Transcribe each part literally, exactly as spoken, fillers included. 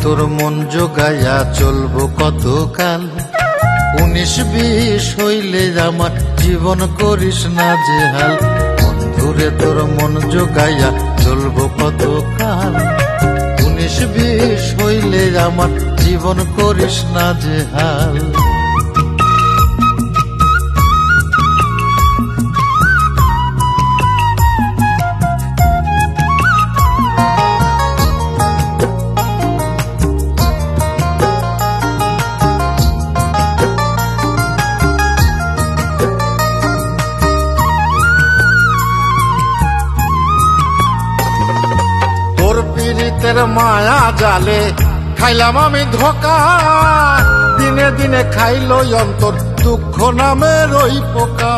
তোর মন জোগাইয়া চলবো কতকাল। উনিশ বিশ হইলে আমার জীবন করিস না যে হাল। বন্ধুরে তোর মন জোগাইয়া চলবো কতকাল। উনিশ বিশ হইলে আমার জীবন করিস না যে হাল। পীড়িতের মায়া জালে খাইলাম আমি ধোকা। দিনে দিনে খাইল অন্তর দুঃখ নামের ওই পোকা।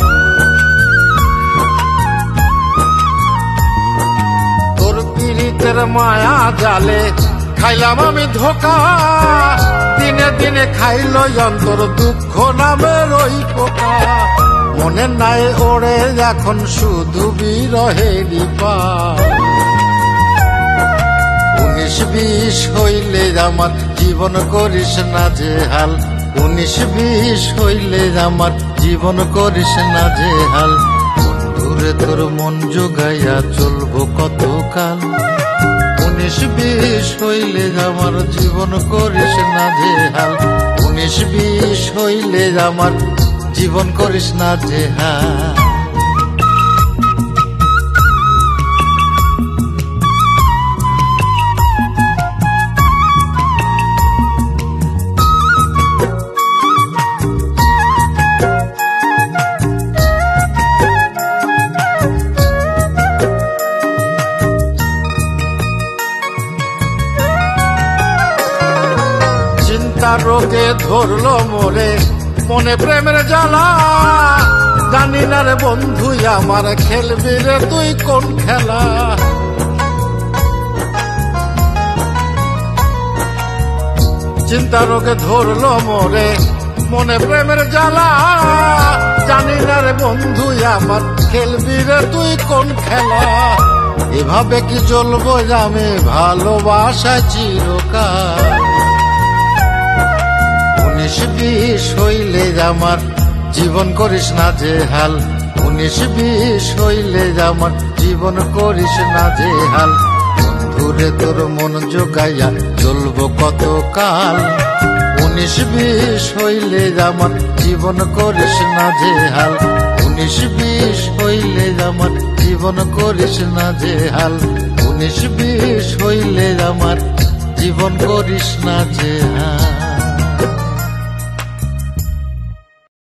তোর পীড়িতের মায়া জালে খাইলাম আমি ধোকা। দিনে দিনে খাইল অন্তর দুঃখ নামের ওই পোকা। মনে নাই ওরে এখন শুধু বিরহেরই পা। উনিশ বিশ হইলে আমার জীবন করিস না যে হাল। উনিশ বিশ হইলে আমার জীবন করিস না যে হাল। বন্ধুরে তোর মন জোগাইয়া চলবো কতকাল। উনিশ বিশ হইলে আমার জীবন করিস না যে হাল। উনিশ বিশ হইলে আমার জীবন করিস না যে হাল। চিন্তা রোগে ধরলো মোরে মনে প্রেমের জ্বালা। জানি না রে বন্ধু আমার খেলবি রে তুই কোন খেলা। চিন্তা রোগে ধরলো মোরে মনে প্রেমের জ্বালা। জানি না রে বন্ধু আমার খেলবি রে তুই কোন খেলা। এভাবে কি চলবো আমি ভালোবাসা চিরকাল। উনিশ বিশ হইলে আমার জীবন করিস না যে হাল। উনিশ বিশ হইলে আমার জীবন করিস না যে হাল। বন্ধুরে তোর মন জোগাইয়া চলবো কতকাল। উনিশ বিশ হইলে আমার জীবন করিস না যে হাল। উনিশ বিশ হইলে আমার জীবন করিস না যে হাল। উনিশ বিশ হইলে আমার জীবন করিস না যে হাল।